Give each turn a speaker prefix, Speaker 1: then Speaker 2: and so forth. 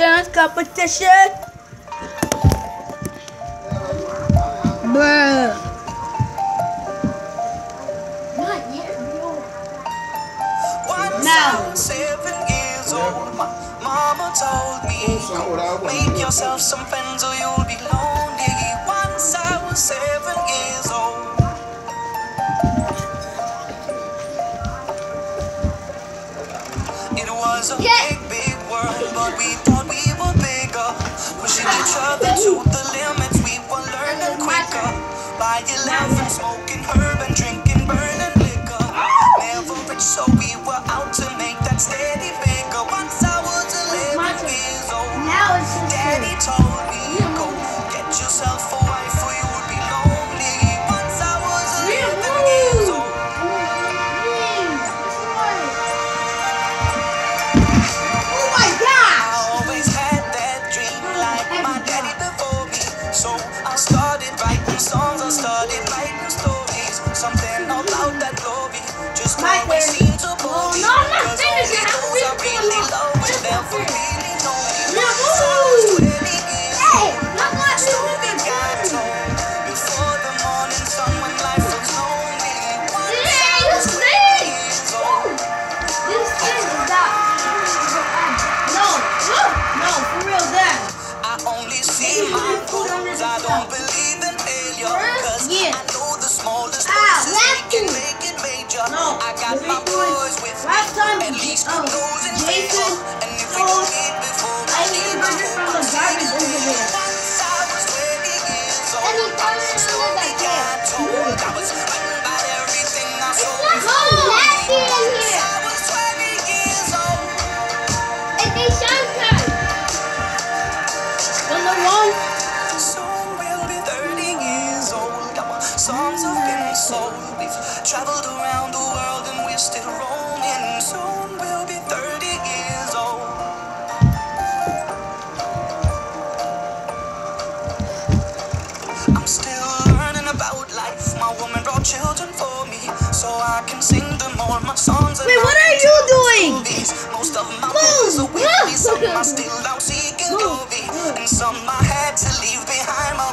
Speaker 1: dance competition. Bruh.
Speaker 2: Not yet, bro.
Speaker 1: Now.
Speaker 3: 7 years old, my mama told me, make yourself some friends or you'll be lonely. Once I was 7 years old. It was a big world, but we thought we were bigger. Pushing each other to the limits, we were learning quicker. By 11, smoking herb and drinking burning liquor. Never rich, so we were out to make that steady figure. Once I was 11 years old, Daddy told me, go get yourself a wife or you'll be lonely. Once I was 11 years old. So I started writing songs, I started writing stories. Something about that glory just always seemed to bore me. Cause only those I really love will never really know me. Once I was 20 years old, my story got told. Before the morning sun when life was lonely. Once I was 20 years old.
Speaker 2: This thing is not. No, for real, Dad.
Speaker 3: I only see my goals, I don't believe in failure. Cause I know the smallest places we can make it major. I got my boys with me, at least two knows in favor. And if we don't meet before I leave, I hope I'm seeing you. Once I was 20 years old, my story got told. I was running about everything I sold. Once I was 20 years old. Soon we'll be 30 years old. Our songs have been sold. We've traveled around the world and we're still roaming. Soon we'll be 30 years old. I'm still learning about life. My woman brought children for me, so I can sing them all my songs.
Speaker 1: Wait, what are you doing?
Speaker 3: Most of my boys are with me, some are still out seeking glory, and some I had to leave behind. My